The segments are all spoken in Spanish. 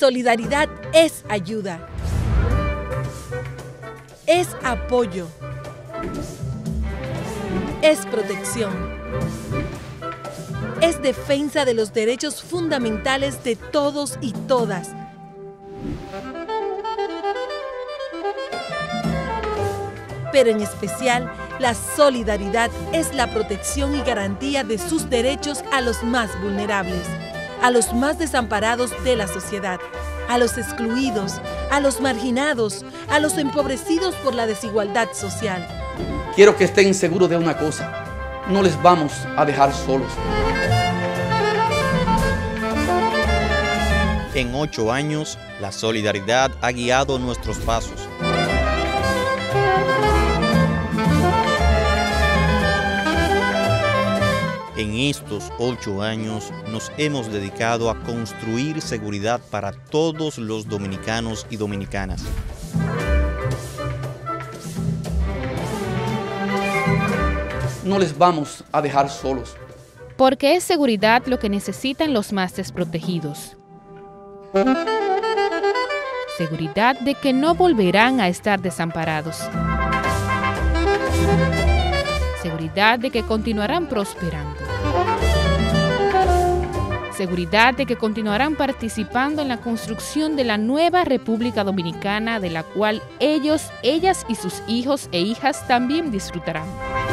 Solidaridad es ayuda, es apoyo, es protección, es defensa de los derechos fundamentales de todos y todas. Pero en especial, la solidaridad es la protección y garantía de sus derechos a los más vulnerables, a los más desamparados de la sociedad, a los excluidos, a los marginados, a los empobrecidos por la desigualdad social. Quiero que estén seguros de una cosa, no les vamos a dejar solos. En 8 años, la solidaridad ha guiado nuestros pasos. En estos 8 años nos hemos dedicado a construir seguridad para todos los dominicanos y dominicanas. No les vamos a dejar solos. Porque es seguridad lo que necesitan los más desprotegidos. Seguridad de que no volverán a estar desamparados. Seguridad de que continuarán prosperando. Seguridad de que continuarán participando en la construcción de la nueva República Dominicana, de la cual ellos, ellas y sus hijos e hijas también disfrutarán.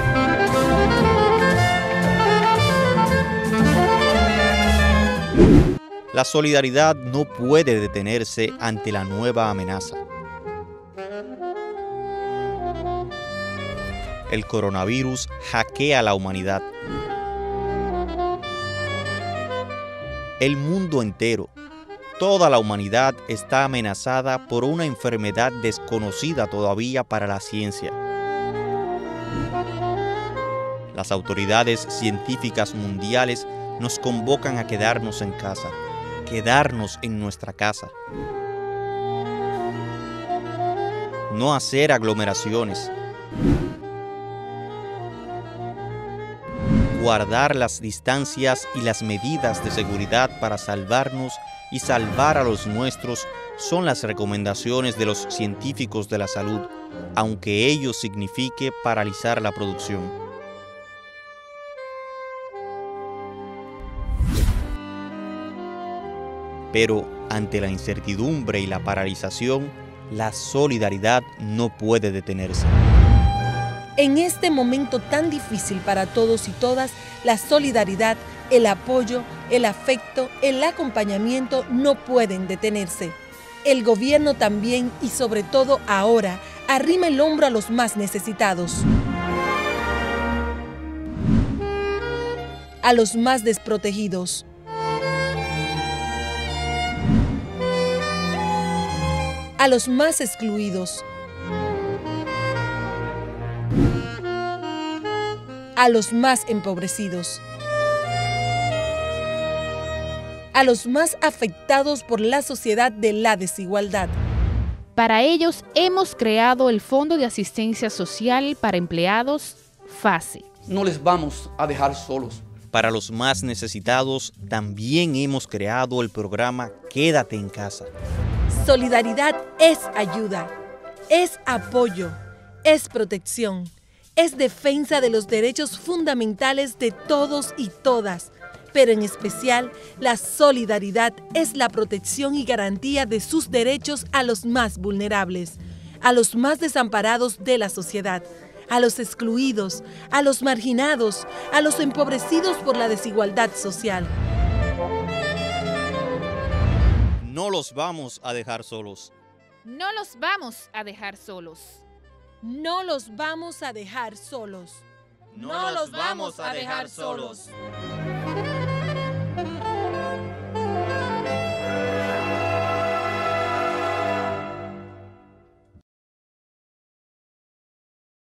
La solidaridad no puede detenerse ante la nueva amenaza. El coronavirus hackea a la humanidad. El mundo entero, toda la humanidad está amenazada por una enfermedad desconocida todavía para la ciencia. Las autoridades científicas mundiales nos convocan a quedarnos en casa, quedarnos en nuestra casa. No hacer aglomeraciones. Guardar las distancias y las medidas de seguridad para salvarnos y salvar a los nuestros son las recomendaciones de los científicos de la salud, aunque ello signifique paralizar la producción. Pero ante la incertidumbre y la paralización, la solidaridad no puede detenerse. En este momento tan difícil para todos y todas, la solidaridad, el apoyo, el afecto, el acompañamiento no pueden detenerse. El gobierno también y sobre todo ahora arrima el hombro a los más necesitados, a los más desprotegidos, a los más excluidos, a los más empobrecidos, a los más afectados por la sociedad de la desigualdad. Para ellos hemos creado el Fondo de Asistencia Social para Empleados, FASE. No les vamos a dejar solos. Para los más necesitados, también hemos creado el programa Quédate en Casa. Solidaridad es ayuda, es apoyo, es protección, es defensa de los derechos fundamentales de todos y todas, pero en especial la solidaridad es la protección y garantía de sus derechos a los más vulnerables, a los más desamparados de la sociedad, a los excluidos, a los marginados, a los empobrecidos por la desigualdad social. No los vamos a dejar solos. No los vamos a dejar solos. No los vamos a dejar solos. No los vamos a dejar solos.